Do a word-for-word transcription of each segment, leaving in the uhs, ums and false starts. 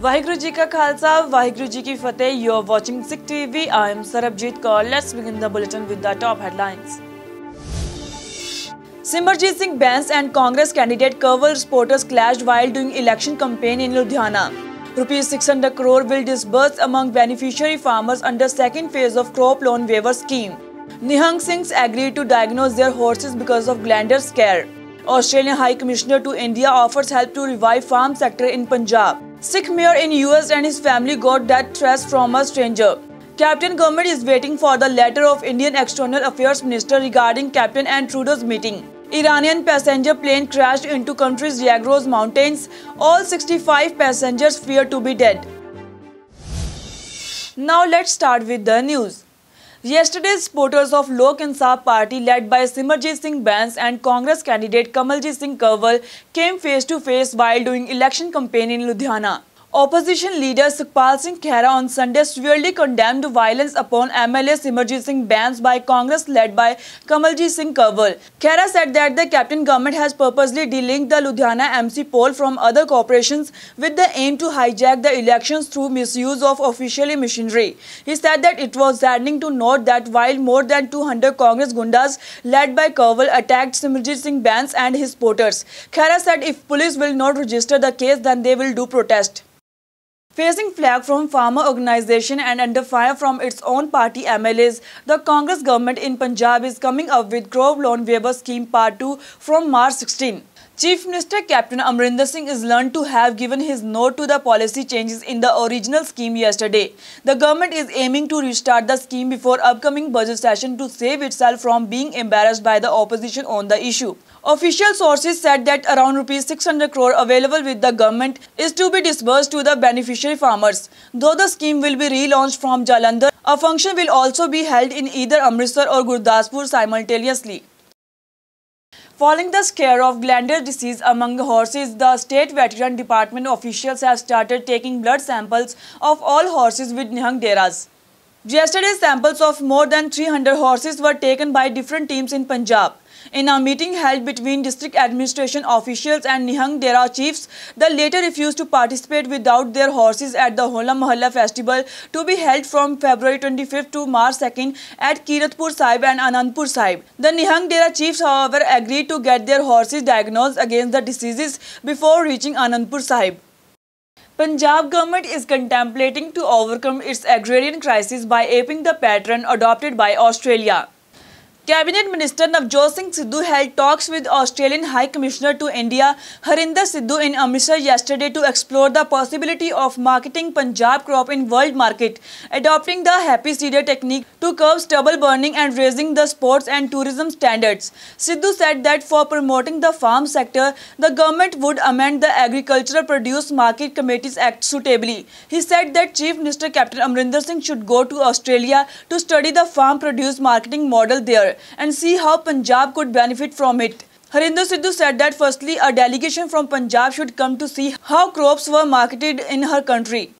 वाहिगुरु जी का खालसा, वाहिगुरु जी की फतेह. You are watching Sikh T V. I am Sarabjit Kaur. Let's begin the bulletin with the top headlines. Simarjit Singh Bains and Congress candidate Kanwal supporters clashed while doing election campaign in Ludhiana. Rupees six hundred crore will disburse among beneficiary farmers under second phase of crop loan waiver scheme. Nihang Singhs agreed to diagnose their horses because of glandular scare. Australian High Commissioner to India offers help to revive farm sector in Punjab. Sikh mayor in U S and his family got death threats from a stranger. Captain Government is waiting for the letter of Indian External Affairs Minister regarding Captain and Trudeau's meeting. Iranian passenger plane crashed into country's Zagros mountains. All sixty-five passengers fear to be dead. Now let's start with the news. Yesterday, supporters of Lok Insaf Party led by Simarjit Singh Bains and Congress candidate Kamaljeet Singh Kanwal came face to face while doing election campaign in Ludhiana. Opposition leader Sukhpal Singh Khera on Sunday severely condemned violence upon M L A Simarjit Singh Bains by Congress led by Kamaljeet Singh Kanwal. Khera said that the Captain Government has purposely delinked the Ludhiana M C poll from other corporations with the aim to hijack the elections through misuse of official machinery. He said that it was saddening to note that while more than two hundred Congress gundas led by Kanwal attacked Simarjit Singh Bains and his supporters. Khera said if police will not register the case, then they will do protest. Facing flack from farmer organisation and under fire from its own party M L As, the Congress government in Punjab is coming up with crop loan waiver scheme part two from March sixteenth. Chief Minister Captain Amarinder Singh is learned to have given his note to the policy changes in the original scheme yesterday. The government is aiming to restart the scheme before upcoming budget session to save itself from being embarrassed by the opposition on the issue. Official sources said that around rupees six hundred crore available with the government is to be disbursed to the beneficiary farmers. Though the scheme will be relaunched from Jalandhar, a function will also be held in either Amritsar or Gurdaspur simultaneously. Following the scare of glandular disease among horses, the State Veterinary Department officials have started taking blood samples of all horses with Nihang Deras. Yesterday, samples of more than three hundred horses were taken by different teams in Punjab. In a meeting held between district administration officials and Nihang Dera chiefs, the latter refused to participate without their horses at the Hola Mohalla festival to be held from February twenty-fifth to March second at Kiratpur Sahib and Anandpur Sahib. The Nihang Dera chiefs, however, agreed to get their horses diagnosed against the diseases before reaching Anandpur Sahib. Punjab government is contemplating to overcome its agrarian crisis by aping the pattern adopted by Australia. Cabinet Minister Navjot Singh Sidhu held talks with Australian High Commissioner to India Harinder Sidhu in Amritsar yesterday to explore the possibility of marketing Punjab crop in world market, adopting the happy seeder technique to curb stubble burning and raising the sports and tourism standards. Sidhu said that for promoting the farm sector, the government would amend the Agricultural Produce Market Committees Act suitably. He said that Chief Minister Captain Amarinder Singh should go to Australia to study the farm produce marketing model there and see how Punjab could benefit from it. Harinder Sidhu said that firstly, a delegation from Punjab should come to see how crops were marketed in her country.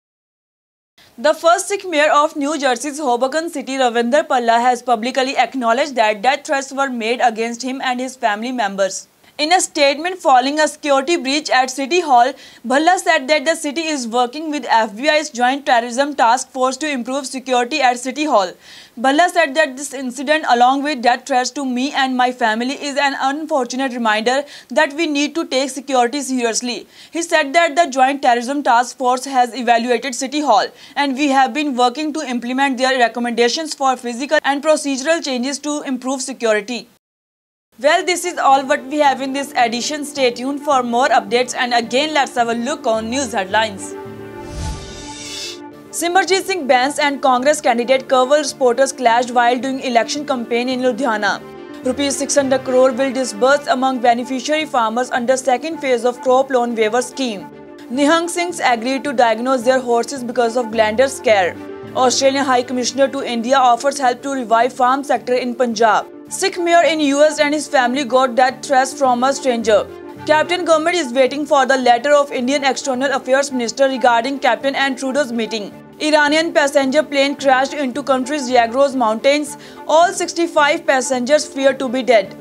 The first Sikh mayor of New Jersey's Hoboken City, Ravinder Palla, has publicly acknowledged that death threats were made against him and his family members. In a statement following a security breach at City Hall, Bhalla said that the city is working with F B I's Joint Terrorism Task Force to improve security at City Hall. Bhalla said that this incident, along with death threats to me and my family, is an unfortunate reminder that we need to take security seriously. He said that the Joint Terrorism Task Force has evaluated City Hall and we have been working to implement their recommendations for physical and procedural changes to improve security. Well, this is all what we have in this edition. Stay tuned for more updates, and again let's have a look on news headlines. Simarjit Singh Bains and Congress candidate Kanwal supporters clashed while doing election campaign in Ludhiana. Rupees six hundred crore will disburse among beneficiary farmers under second phase of crop loan waiver scheme. Nihang Singhs agreed to diagnose their horses because of glandular scare. Australian High Commissioner to India offers help to revive farm sector in Punjab. Sikh mayor in U S and his family got death threats from a stranger. Captain Government is waiting for the letter of Indian External Affairs Minister regarding Captain and Trudeau's meeting. Iranian passenger plane crashed into country's Zagros mountains. All sixty-five passengers fear to be dead.